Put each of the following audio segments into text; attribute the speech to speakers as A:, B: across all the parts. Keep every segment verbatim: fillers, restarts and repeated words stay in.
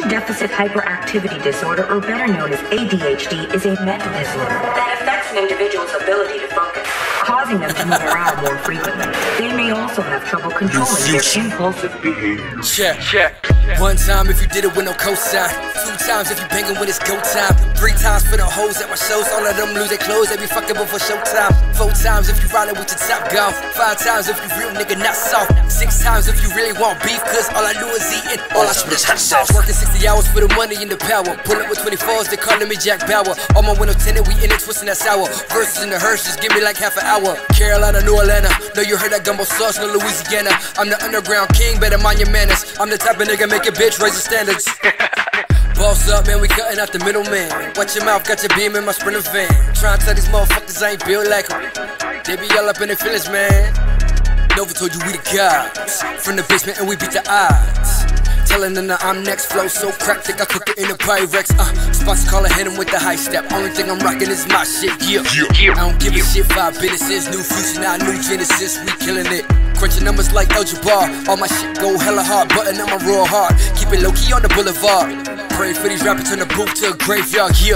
A: Deficit Hyperactivity Disorder, or better known as A D H D, is a mental disorder that affects an individual's ability to focus, causing them to move around more frequently. They may also have trouble controlling their impulsive behavior.
B: Check, check. One time if you did it with no cosign. Two times if you bangin' when it's go time. Three times for the hoes at my shows. All of them lose their clothes, they be fucking before showtime. Four times if you riding with your top gone. Five times if you real nigga not soft. Six times if you really want beef, cause all I do is eatin'. All I spit is hot sauce. Working sixty hours for the money and the power. Pull up with twenty-fours, they calling me Jack Bauer. On my window tinted, we in it twisting that sour. Verses in the hearse, just give me like half an hour. Carolina, New Atlanta. Know you heard that gumbo sauce, no Louisiana. I'm the underground king, better mind your manners. I'm the type of nigga make a bitch raise the standards. Boss up, man, we cutting out the middleman. Watch your mouth, got your beam in my Sprinter van. Trying to tell these motherfuckers I ain't built like them. They be all up in their feelings, man. Nova told you we the gods. From the basement and we beat the odds. Telling them that I'm next, flow so crack, think I cook it in a Pyrex. Uh, spots calling, hit him with the high step. Only thing I'm rocking is my shit, yeah. yeah. I don't give a shit, five businesses, new future, now new Genesis, we killing it. Crunching numbers like El Jabbar. All my shit go hella hard, button on my raw hard. Keep it low key on the boulevard. Pray for these rappers, turn the booth to a graveyard, yeah.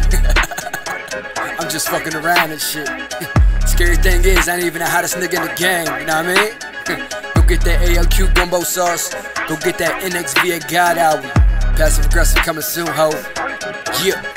B: I'm just fucking around and shit. Scary thing is, I ain't even the hottest nigga in the game, you know what I mean? Go get that A L Q gumbo sauce. Go get that N X V A God album. Passive aggressive coming soon, ho. Yeah.